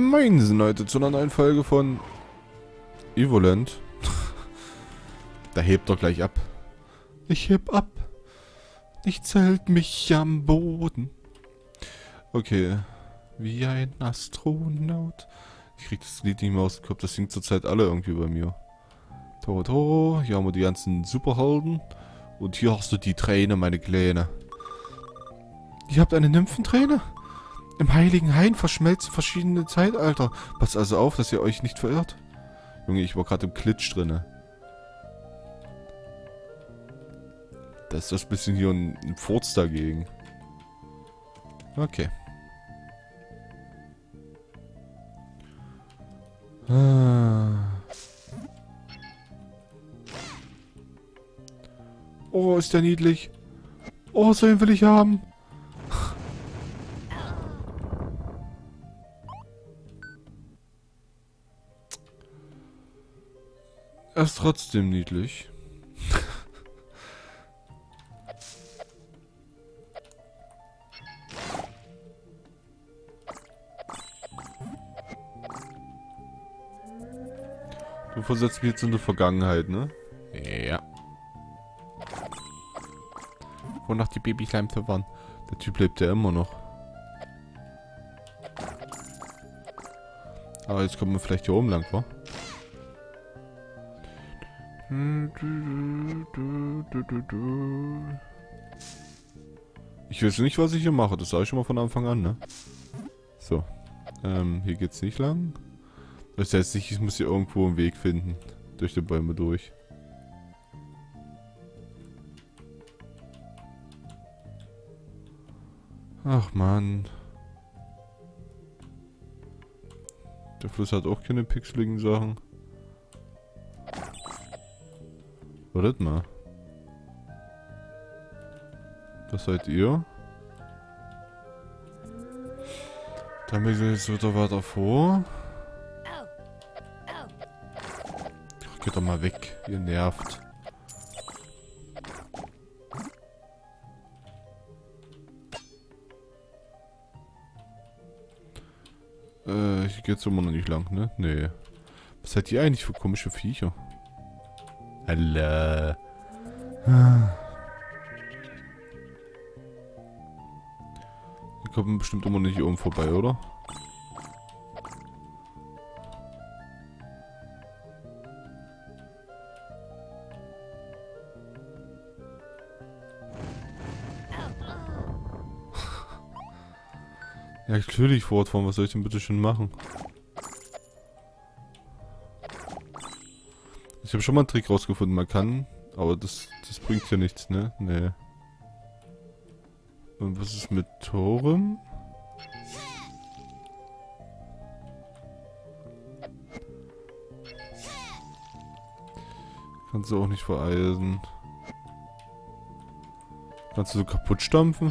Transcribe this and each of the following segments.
Moinsen, Leute, zu einer neuen Folge von Evoland. Da hebt er gleich ab. Ich heb ab. Nichts hält mich am Boden. Okay. Wie ein Astronaut. Ich krieg das Lied nicht mehr aus dem Kopf. Das singt zurzeit alle irgendwie bei mir. Toro Toro. Hier haben wir die ganzen Superhelden. Und hier hast du die Träne, meine Kleine. Ihr habt eine Nymphenträne? Im heiligen Hain verschmelzen verschiedene Zeitalter. Passt also auf, dass ihr euch nicht verirrt. Junge, ich war gerade im Klitsch drinne. Da ist das bisschen hier ein Furz dagegen. Okay. Oh, ist der niedlich. Oh, so einen will ich haben. Er ist trotzdem niedlich. Du versetzt mich jetzt in die Vergangenheit, ne? Ja. Wonach die Babyslime waren. Der Typ lebt ja immer noch. Aber jetzt kommen wir vielleicht hier oben lang, wa? Ich weiß nicht, was ich hier mache. Das sage ich schon mal von Anfang an, ne? So. Hier geht's nicht lang. Das heißt nicht, ich muss hier irgendwo einen Weg finden. Durch die Bäume durch. Ach man. Der Fluss hat auch keine pixeligen Sachen. Wartet mal. Was seid ihr? Dann bin ich jetzt wieder weiter vor. Ach, geht doch mal weg, ihr nervt. Hier geht's immer noch nicht lang, ne? Nee. Was seid ihr eigentlich für komische Viecher? Alter. Die kommen bestimmt immer nicht hier oben vorbei, oder? Ja, natürlich fortfahren. Was soll ich denn bitte schon machen? Ich habe schon mal einen Trick rausgefunden, man kann, aber das bringt ja nichts, ne? Nee. Und was ist mit Toren? Kannst du auch nicht vereisen. Kannst du so kaputt stampfen?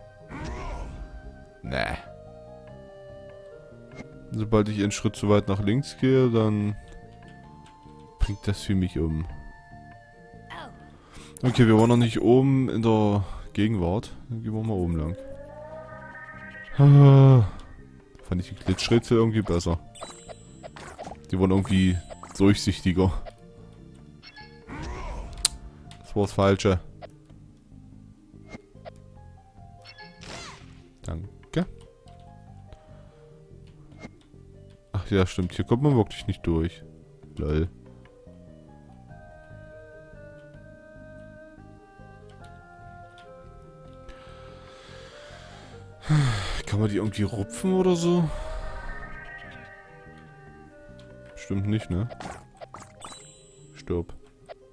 Nee. Sobald ich einen Schritt zu weit nach links gehe, dann bringt das für mich um. Okay, wir waren noch nicht oben in der Gegenwart. Dann gehen wir mal oben lang. Fand ich die Glitchrätsel irgendwie besser. Die waren irgendwie durchsichtiger. Das war das Falsche. Danke. Ach ja, stimmt. Hier kommt man wirklich nicht durch. Lol. Kann man die irgendwie rupfen oder so? Stimmt nicht, ne? Stirb.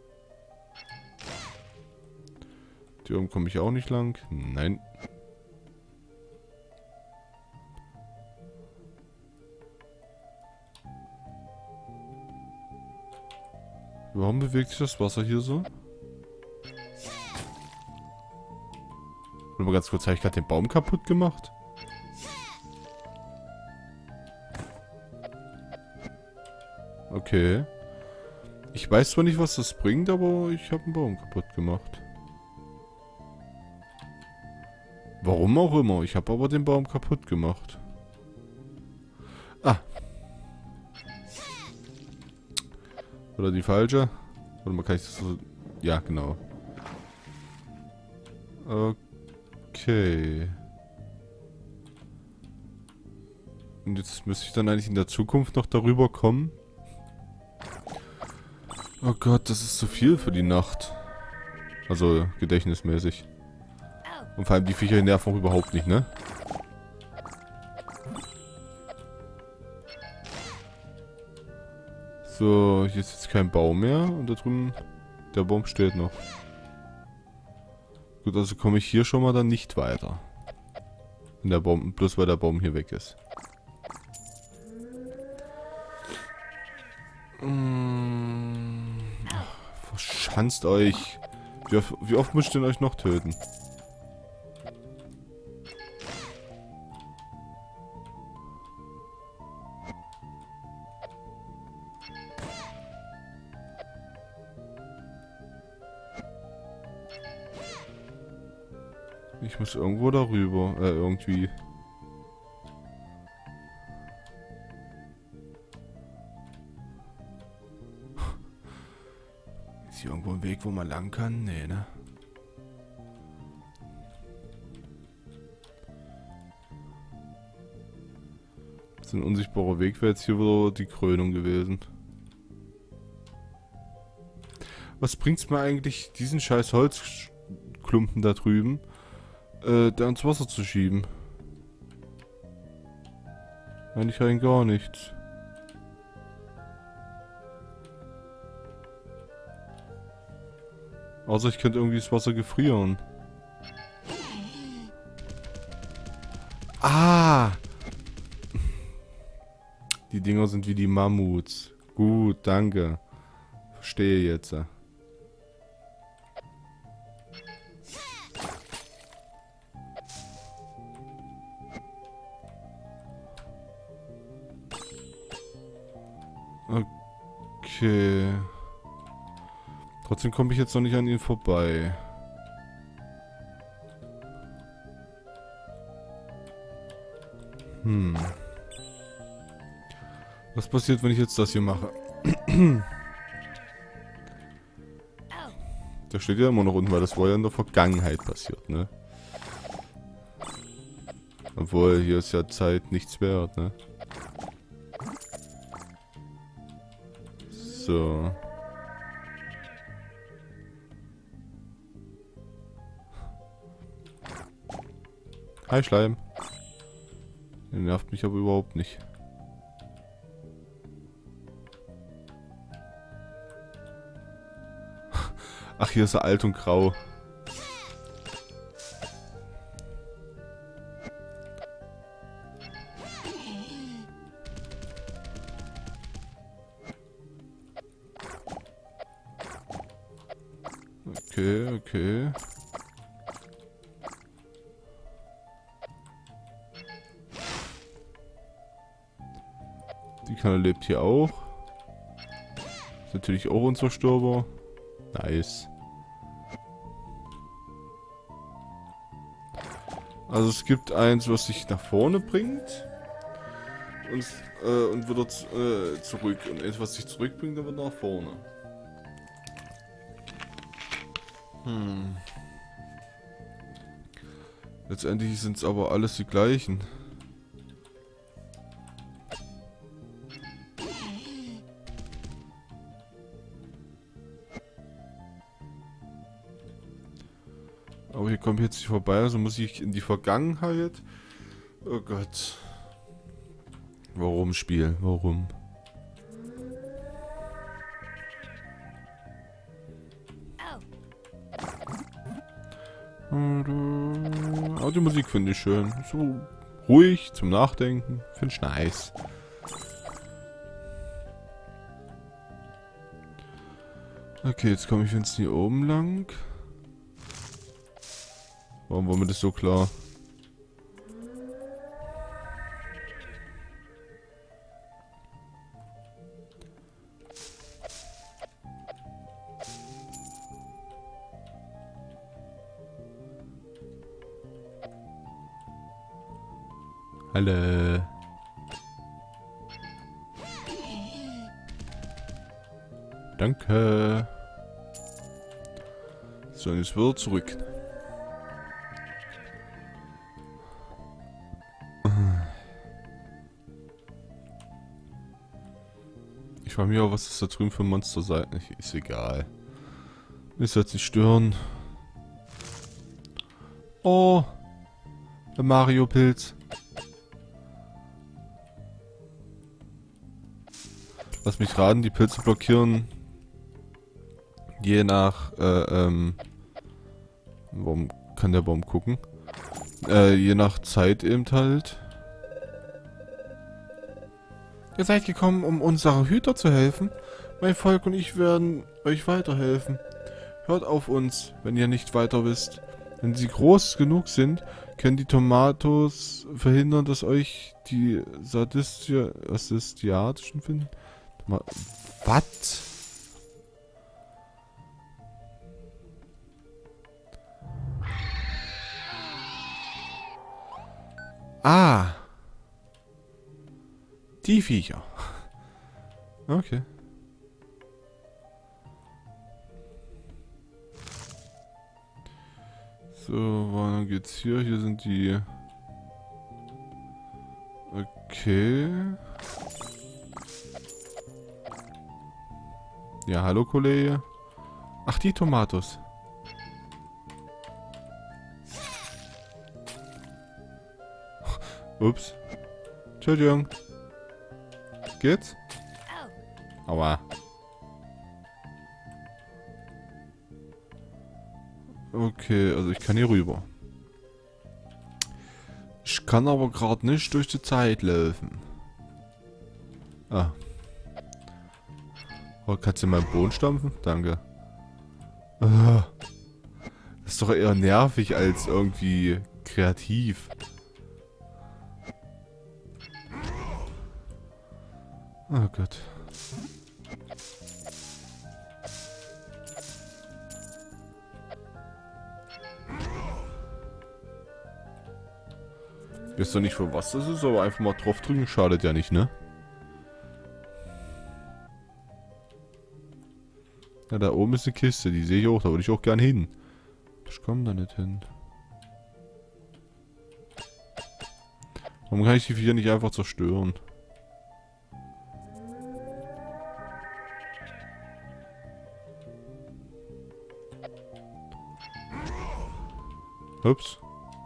Die oben komme ich auch nicht lang. Nein. Warum bewegt sich das Wasser hier so? Warte mal ganz kurz, habe ich gerade den Baum kaputt gemacht? Okay. Ich weiß zwar nicht, was das bringt, aber ich habe einen Baum kaputt gemacht. Warum auch immer. Ich habe aber den Baum kaputt gemacht. Ah, Oder die falsche? Oder man kann ich das so... Ja, genau. Okay. Und jetzt müsste ich dann eigentlich in der Zukunft noch darüber kommen. Oh Gott, das ist zu viel für die Nacht. Also, gedächtnismäßig. Und vor allem die Viecher nerven auch überhaupt nicht, ne? So, hier ist jetzt kein Baum mehr. Und da drüben, der Baum steht noch. Gut, also komme ich hier schon mal dann nicht weiter. Wenn der Baum, bloß weil der Baum hier weg ist. Verschanzt euch. Wie oft muss ich denn euch noch töten? Ich muss irgendwo darüber. Irgendwie. Ist hier irgendwo ein Weg, wo man lang kann? Nee, ne? So ein unsichtbarer Weg wäre jetzt hier wieder die Krönung gewesen. Was bringt's mir eigentlich, diesen scheiß Holzklumpen da drüben, da ins Wasser zu schieben? Eigentlich rein gar nichts. Außer ich könnte irgendwie das Wasser gefrieren. Ah! Die Dinger sind wie die Mammuts. Gut, danke. Verstehe jetzt. Okay. Trotzdem komme ich jetzt noch nicht an ihn vorbei. Was passiert, wenn ich jetzt das hier mache? Da steht ja immer noch unten, weil das war ja in der Vergangenheit passiert, ne? Obwohl, hier ist ja Zeit nichts wert, ne? So. Hi, Schleim. Der nervt mich aber überhaupt nicht. Ach, hier ist er alt und grau. Okay, okay. Die Kanne lebt hier auch. Ist natürlich auch unzerstörbar. Nice. Also es gibt eins, was dich nach vorne bringt. Und wieder zurück. Und eins, was dich zurückbringt, dann wird nach vorne. Letztendlich sind es aber alles die gleichen. Aber hier komme ich jetzt nicht vorbei, also muss ich in die Vergangenheit. Oh Gott. Warum Spiel? Warum? Aber die Musik finde ich schön. So ruhig zum Nachdenken. Finde ich nice. Okay, jetzt komme ich jetzt hier oben lang. Warum war mir das so klar? Hallo. Danke. So, und jetzt wieder zurück. Ich frage mich auch, was das da drüben für ein Monster sei. Ist egal. Mich soll es nicht stören. Oh. Der Mario-Pilz. Lass mich raten, die Pilze blockieren je nach, warum kann der Baum gucken? Je nach Zeit eben halt. Ihr seid gekommen, um unsere Hüter zu helfen. Mein Volk und ich werden euch weiterhelfen. Hört auf uns, wenn ihr nicht weiter wisst. Wenn sie groß genug sind, können die Tomatos verhindern, dass euch die Sadistiatischen finden. Was? Ah. Die Viecher. Okay. So, wann geht's hier? Hier sind die... Okay. Ja, hallo Kollege. Ach, die Tomatos. Ups. Entschuldigung. Geht's? Aua. Okay, also ich kann hier rüber. Ich kann aber gerade nicht durch die Zeit laufen. Ah. Oh, kannst du meinen Boden stampfen? Danke. Ah. Das ist doch eher nervig als irgendwie kreativ. Oh Gott. Ich weiß doch nicht, für was das ist, aber einfach mal drauf drücken schadet ja nicht, ne? Ja, da oben ist eine Kiste, die sehe ich auch, da würde ich auch gern hin. Ich komme da nicht hin. Warum kann ich die Viecher nicht einfach zerstören? Ups.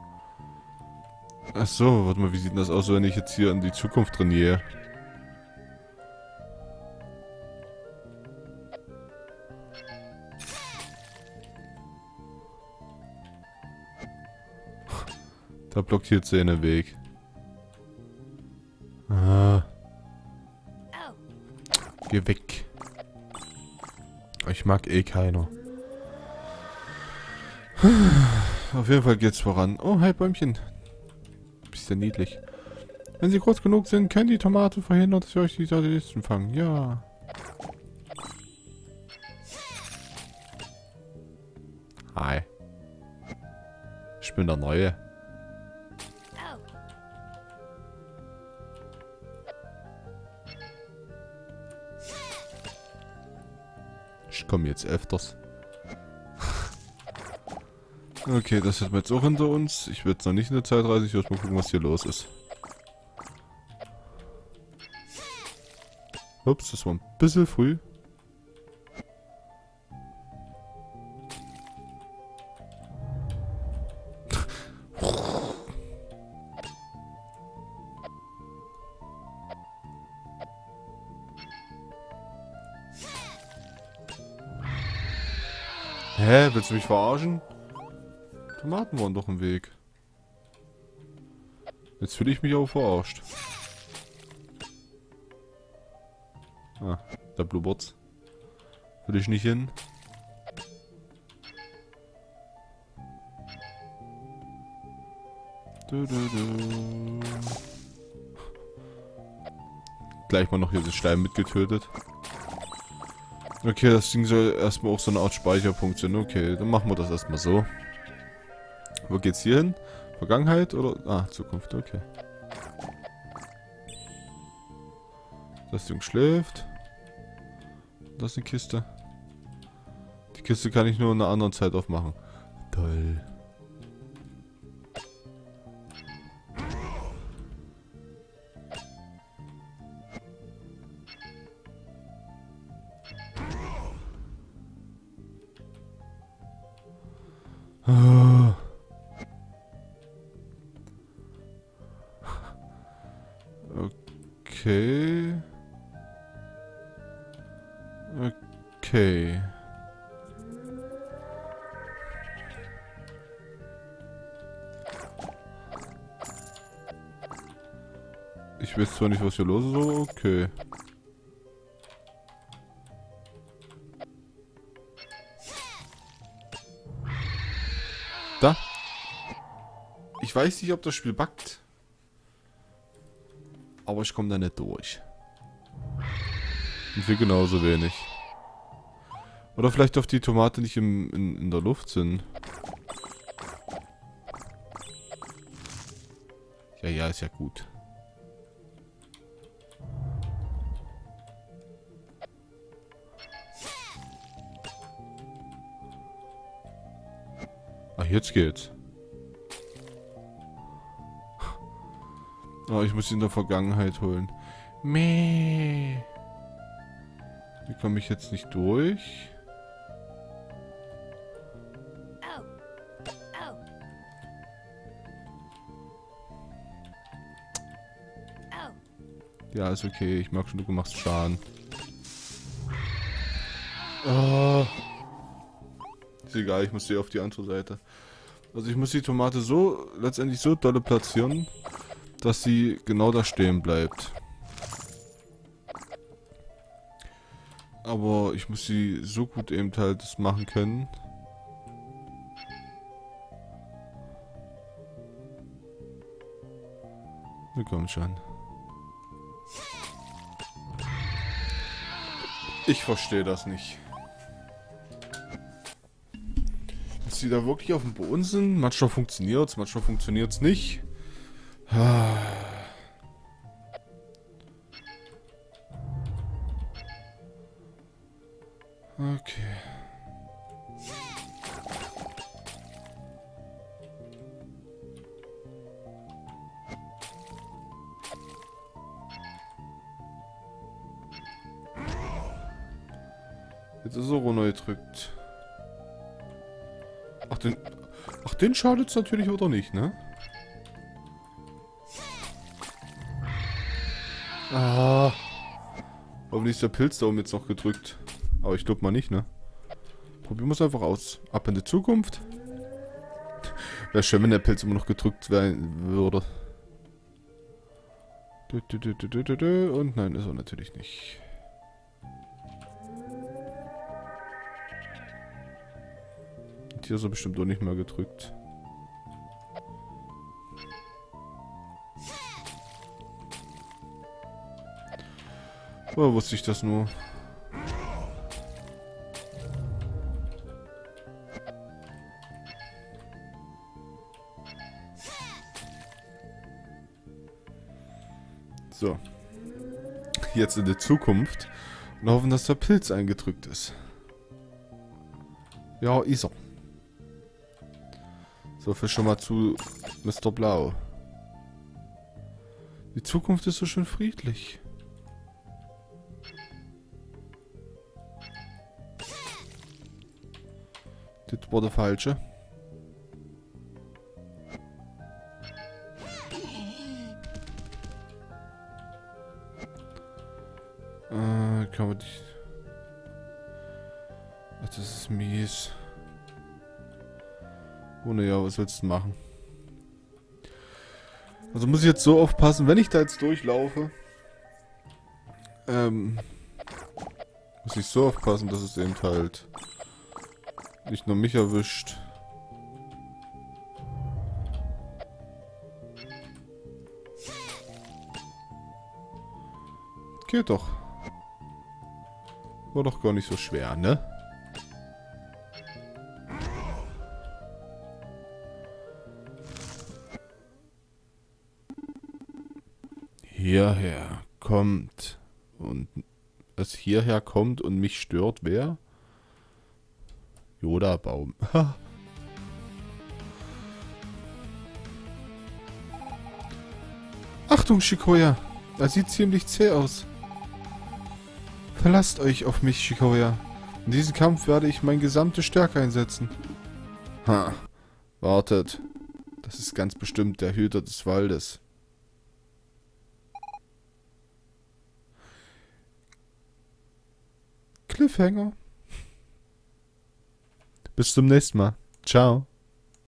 Ach so, warte mal, wie sieht denn das aus, wenn ich jetzt hier in die Zukunft trainiere? Da blockiert sie den Weg. Ah. Geh weg. Ich mag eh keiner. Auf jeden Fall geht's voran. Oh, hi Bäumchen. Bist ja niedlich. Wenn sie groß genug sind, können die Tomate verhindern, dass wir euch die Satelliten fangen. Ja. Hi. Ich bin der Neue. Ich komme jetzt öfters. Okay, das hätten wir jetzt auch hinter uns. Ich werde jetzt noch nicht in der Zeitreise. Ich werde mal gucken, was hier los ist. Ups, das war ein bisschen früh. Hä? Willst du mich verarschen? Tomaten waren doch im Weg. Jetzt fühle ich mich auch verarscht. Ah, da blubbert's. Will ich nicht hin. Gleich mal noch hier das Stein mitgetötet. Okay, das Ding soll erstmal auch so eine Art Speicherpunkt sein. Okay, dann machen wir das erstmal so. Wo geht's hier hin? Vergangenheit oder... Ah, Zukunft, okay. Das Ding schläft. das ist eine Kiste. Die Kiste kann ich nur in einer anderen Zeit aufmachen. Toll. Ah. Okay. Okay. Ich weiß zwar nicht, was hier los ist, aber okay. Da. Ich weiß nicht, ob das Spiel buggt. Aber ich komme da nicht durch. Und wir genauso wenig. Oder vielleicht auf die Tomate nicht in der Luft sind. Ja, ja, ist ja gut. Ach, jetzt geht's. Oh, ich muss ihn in der Vergangenheit holen. Meh. Wie komme ich jetzt nicht durch? Ja, ist okay. Ich merke schon, du machst Schaden. Oh. Ist egal, ich muss sie auf die andere Seite. Also ich muss die Tomate so, letztendlich so dolle platzieren, dass sie genau da stehen bleibt. Aber ich muss sie so gut eben halt das machen können. Na komm schon. Ich verstehe das nicht. Dass die da wirklich auf dem Boden sind. Manchmal funktioniert's, manchmal funktioniert's nicht. Okay. Jetzt ist er runtergedrückt. Ach, den schadet's natürlich oder nicht, ne? Ah. Hoffentlich ist der Pilz da oben jetzt noch gedrückt. Aber ich glaube mal nicht, ne? Probieren wir es einfach aus. Ab in die Zukunft. Wäre schön, wenn der Pilz immer noch gedrückt werden würde. Und nein, ist er natürlich nicht. Und hier ist er bestimmt auch nicht mehr gedrückt. Woher wusste ich das nur? So. Jetzt in die Zukunft. Und hoffen, dass der Pilz eingedrückt ist. Ja, ist er. So viel schon mal zu Mr. Blau. Die Zukunft ist so schön friedlich. Das war der falsche. Kann man die... Ach, das ist mies. Oh ne, ja, was willst du machen? Also muss ich jetzt so aufpassen, wenn ich da jetzt durchlaufe. Muss ich so aufpassen, dass es eben halt nicht nur mich erwischt. Geht doch. War doch gar nicht so schwer, ne? Hierher kommt und das hierher kommt und mich stört, wer? Yoda-Baum. Achtung, Shikoya! Er sieht ziemlich zäh aus. Verlasst euch auf mich, Shikoya. In diesem Kampf werde ich meine gesamte Stärke einsetzen. Ha, wartet. Das ist ganz bestimmt der Hüter des Waldes. Cliffhanger. Bis zum nächsten Mal. Ciao.